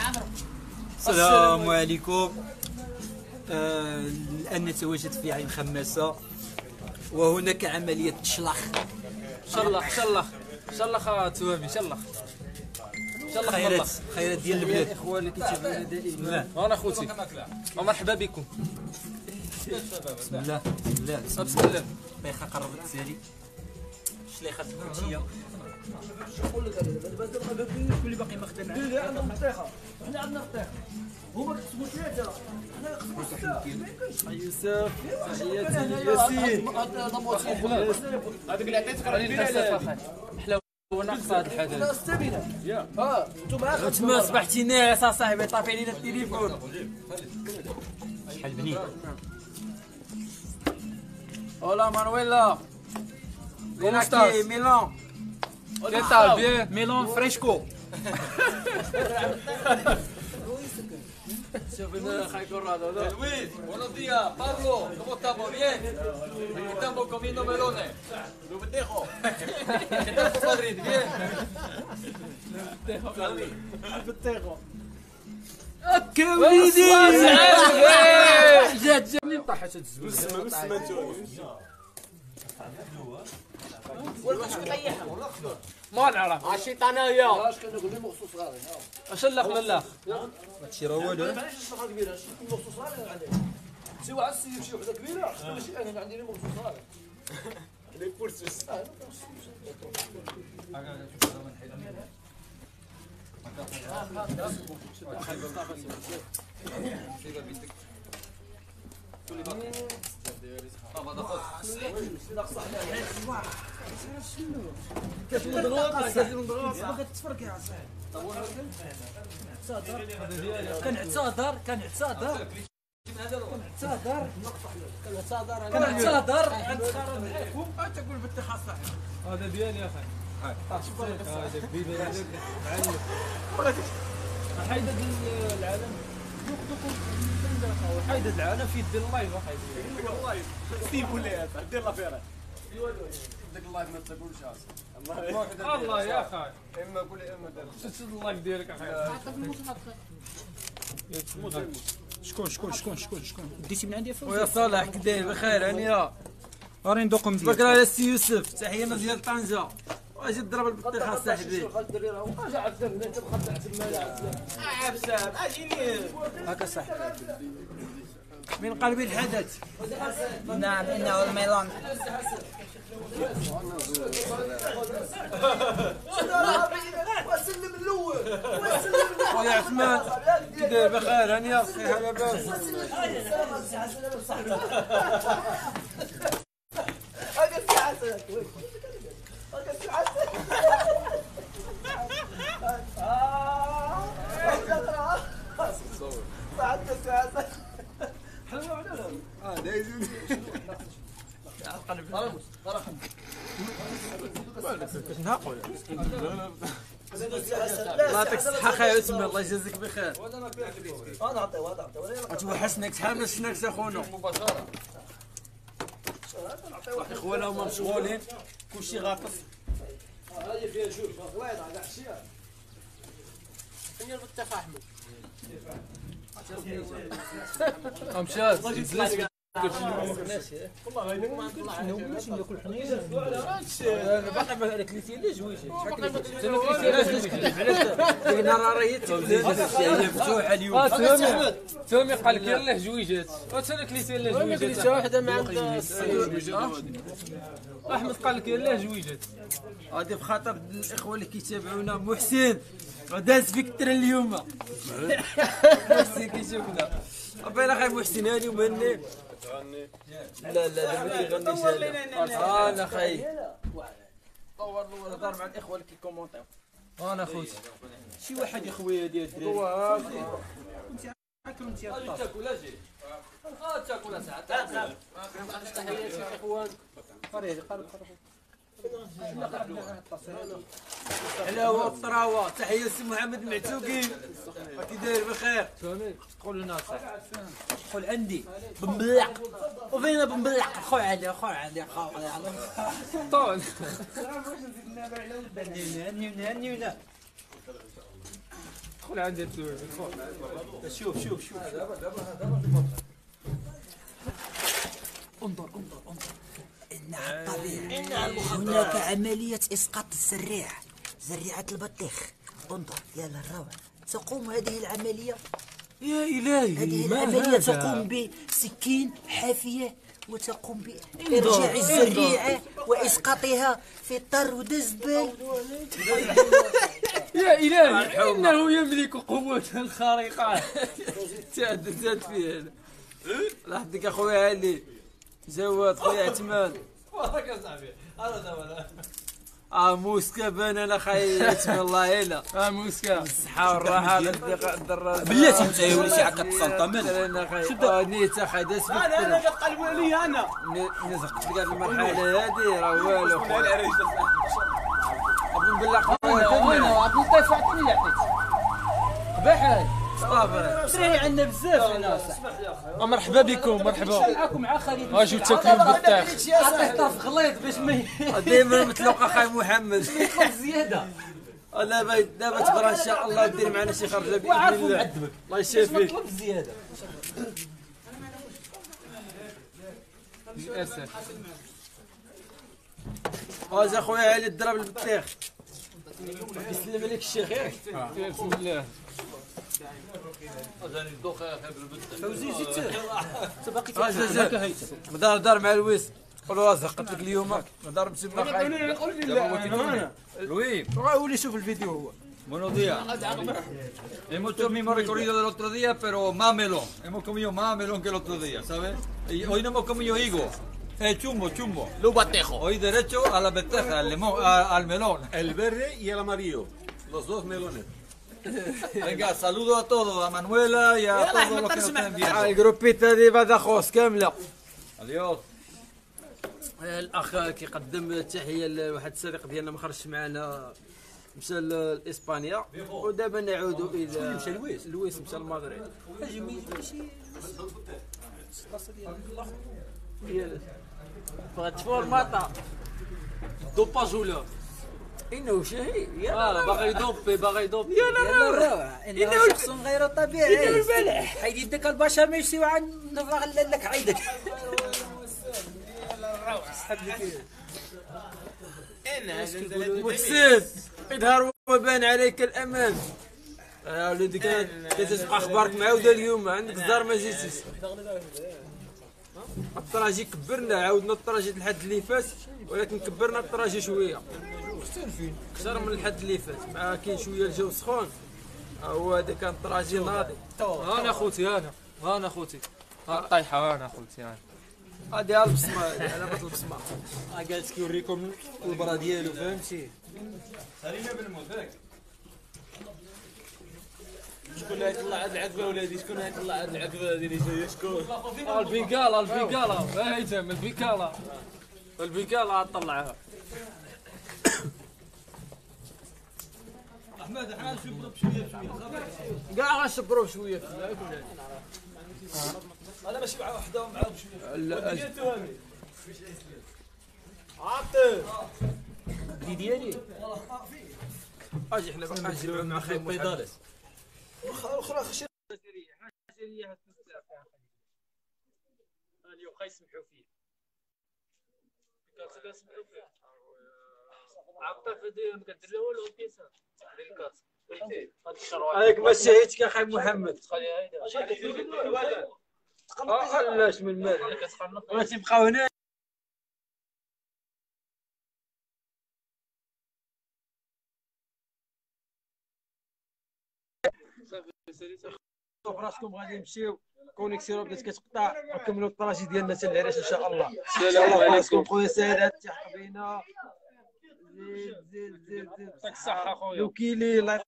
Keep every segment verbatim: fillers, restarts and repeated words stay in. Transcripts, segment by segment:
السلام عليكم. آه، الآن نتواجد في عين خماسة وهناك عملية تشلخ. شلخ شلخ شلخ توامي شلخ شلخ خيرات خيرات ديال البلاد. الاخوه اللي كيتابعونا دائما. انا خوتي ومرحبا بكم. بسم الله بسم الله بسم الله. طيخه قربت تسالي. شليخه الكوتشيه. اللي باقي ما خدام معاه. لا عندنا الطيخه، حنا عندنا الطيخه. هما كيكتبوا ثلاثه، حنا كنقسموا سته. يوسف تحياتي ياسين. هذاك اللي عطيتك راه كبير حلاوه وناقصه هذا الحدث. لا ستة يا اه انتم معاك تما صبحتي ناعس اصاحبي طافي علينا التليفون. شحال بنين. Hola Manuela. ¿Cómo estás? Milan. ¿Qué tal? Bien. ميلون فريشكو. شوف لنا خاي كورادو. Luis, buenos días. Pablo, ¿cómo estamos? Bien. Aquí estamos comiendo melones. Lo pendejo. ¿Qué tal, compadrito? Bien. كوليدي جات جات منين طاحت الزبده؟ ما نعرف الشيطانيه. واش كنقول لهم مخصوص غير اش الاخ لاخ هادشي راه والو. معليش الصفحه كبيره شي مخصوص غير عندي شي واحد السيد شي وحده كبيره ماشي انا عندي مخصوص غير لي بورسوس كنعتذر كنعتذر كنعتذر كنعتذر غنتخرج معاكم تقول بالاتخاذ صح. هذا ديالي يا اخي. هذا كبير هذاك معلم. حيدة العالم حيدة العالم في يد اللايف حيدة اللايف ستيف ولا هذا دير لافيره داك اللايف ما تقولش اصاحبي الله يا اخي. اما قول اما دير شفت اللايف ديالك اخي. شكون شكون شكون شكون شكون ديتي من عندي فوق. ويا صالح كي داير بخير هانيه. راني ندوق مزيان. بكره على السي يوسف تحيه من ديال طنجه. واجي تضرب البطيخه صاحبي. هكا صاحبي. من قلب الحدث. نعم انه الميلون. وسلم الاول خويا عثمان كي داير بخير هانيه صحيحه لاباس. هاكا السي حسن هاكا السي حسن صعدت السي حسن حلوه ولا لا؟ اه دايزين القلب صراحه نهاقوا. الله يعطيك الصحه خويا عثمان الله يجازيك بخير. انا نعطيو هذا نعطيو توحشناك شحال ما شفناكش اخونا. واحد اخوانا هما مشغولين كلشي غاطس. هذه فيها جوج غويضه كاع الشيء فين البطيخه احمد مشات والله غير ما ماشي ناكل حنين. باقي ما كليتي لا جويجات شحال كليتي قلنا راه راهي مفتوحه اليوم. اه تهمي تهمي قال لك يلاه جويجات وانا كليتي يلاه جويجات. كليتي واحده ما عندها احمد قال لك يلاه جويجات. هادي بخاطر الاخوه اللي كيتابعونا. محسن داز فيك الترن اليوم. محسن كيشوفنا باين اخي محسن هاني ومهني. لا لا لا ما كيغنيش هذا. انا خاي طور الاول هضر مع الاخوه اللي كيكومونطيو. انا خوتي شي واحد يا خويا ديال الدراري. هو كنت يا هذه تاكل اجي. اه تاكل ساعه. تحياتي الاخوان. قريب قرب قرب. حلاوه والطراوه. تحيه لسي محمد المعتوقي كي داير بخير. قول لنا صح. قول عندي بنبلع وفينا بنبلع خويا علي خويا علي خويا علي طول. نهني نهني نهني دخل عندي الدول. شوف شوف شوف انظر انظر انظر. إنها الطبيعة. هناك عملية إسقاط الزريعة، زريعة البطيخ. انظر يا للروعة. تقوم هذه العملية يا إلهي هذه ما العملية هذا؟ تقوم بسكين حافية وتقوم بإرجاع الزريعة وإسقاطها في الطرد الزبال. يا إلهي إنه يملك قوة خارقة. زاد زاد فيه هذا. لحظتك أخويا علي زواد خويا عثمان. وراك اصاحبي انا دابا اه موسكا بان انا خاي عثمان الله يلا. اه موسكا الصحة والراحة للدقة الدراجة. بلاتي انت يا وليدي عاد كتخلطها من انا خاي اه نيت اخي داس فيك. انا انا كتقلبوا عليا انا نزقت لك هذه المرحلة هذه راه والو. شكون هاد العريس أظن بالله وين عبد اللطيف عطيني اللي عطيت قباح. صافي تري عندنا بزاف هنا. مرحبا بكم مرحبا معاكم مع خالد. اجيو تاكلوا البطاخ. عطيتها في غليظ باش ما ديما متلوق اخاي محمد. يطلق زياده. دابا دابا تبرا ان شاء الله دير معنا شي خرجه باذن وعارفو الله. معذبك. الله يشافيك. مطلب زياده. للاسف. واش اخويا علي الضرب البطيخ. يسلم عليك الشيخ ياك. بسم الله. اجاني الدوخه خير بالبنت فوزي زيد انت باقي اه مدار دار مع الويس. قولوا زقت لك اليوم مدار بسم الله خايب. Luis, ولي شوف الفيديو هو. buenos días. Hemos hecho el mismo recorrido del otro día, pero más melón. Hemos comido más melón que el otro día, ¿sabes? Y hoy no hemos comido higo. Eh, chumbo, chumbo. Lo batejo. Hoy derecho a la lenteja, al limón, a- al melón. El verde y el amarillo. Los dos melones. Venga, saludo a todos, a Manuela y a todos los que nos están viendo. الجروبيت هذه بعد خوس كامله. Adiós. الاخ كيقدم التحيه لواحد الصديق ديالنا ما خرجش معنا مشى لاسبانيا ودابا نعود الى مشى لويس لويس مشى للمغرب. بغات فورماطا دوباج ولا انه شهي اه باغي يدوبي باغي يدوبي يا لا الروعه انه شخص غير طبيعي. انه البلح حيد يدك البشر ما يشتيو عن نفغ لك عيدك. محسن اظهر وبان عليك الامان. يا ولدي كتسمع اخبارك معاوده اليوم عندك الزهر ما جيتيش. الطراجي كبرنا عاودنا الطراجي الحد اللي فات ولكن كبرنا الطراجي شويه مختلفين اكثر من الحد اللي فات مع كاين شويه الجو سخون. هو هذا كان طراجي ناضي. انا خوتي انا انا خوتي طايحه انا خوتي انا هذه على البصمه على بط البصمه. جالس كيوريكم البرا ديالو فهمتي. شكون اللي يطلع هاد العقبه ولادي؟ شكون اللي يطلع هاد العقبه هادي اللي جايه؟ شكون؟ البيكالا البيكالا هيثم البيكالا البيكالا طلعها. احمد احنا نشبروا بشويه بشويه. كاع غنشبروا شويه. انا ماشي مع وحده معاهم شويه. لا عاطف دي ديالي اجي حنا باقا نجريو مع خايب محمد. اخرى خشي اليوم خايسمحوا فيه كاس كنسمحوا فيه عطف ديالهم كدير له والو كيسان ديال الكاس هاك ما شهيتك يا خايب محمد. خليها هيدا اه علاش من مال راه تيبقاو هنا. راسكم غادي نمشيو كونيكسيون بدات كتقطع نكملوا الطراجي ديالنا حتى العراش ان شاء الله. السلام عليكم خويا سادات تحق بينا. زيد زيد زيد زيد يعطيك الصحه خويا. لوكيلي الله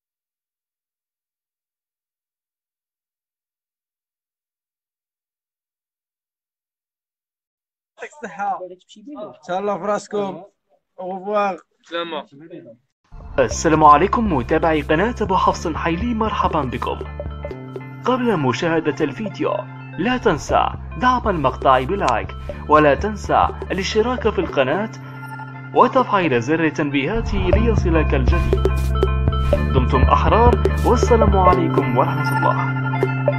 يعطيك الصحه تهلاو في راسكم. اوفوار. سلامة. السلام عليكم متابعي قناة أبو حفص حيلي، مرحبا بكم. قبل مشاهدة الفيديو لا تنسى دعم المقطع بلايك، ولا تنسى الاشتراك في القناة وتفعيل زر التنبيهات ليصلك الجديد. دمتم أحرار والسلام عليكم ورحمة الله.